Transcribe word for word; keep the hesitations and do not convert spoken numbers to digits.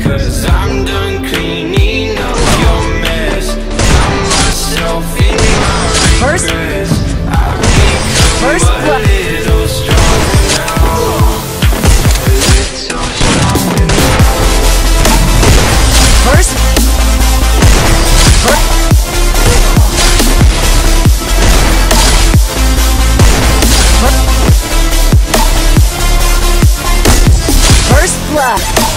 cause I'm done cleaning up your mess. Got myself in my regrets. I've become First a little stronger now. A little stronger now. First, first, first blood.